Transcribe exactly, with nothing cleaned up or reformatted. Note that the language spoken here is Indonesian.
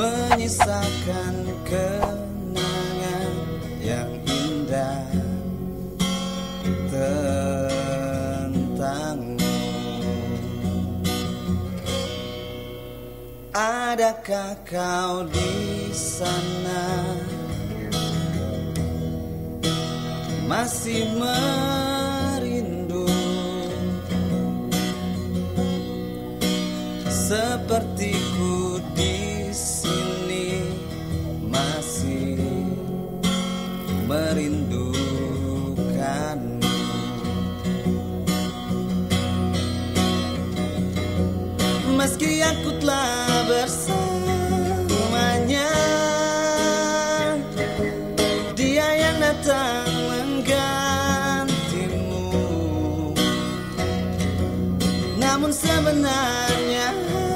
menyisakan kenangan yang indah tentangmu. Adakah kau di sana masih merindu sepertiku di sini masih merindukanmu. Meski aku telah bersamanya, dia yang datang menggantimu. Namun sebenarnya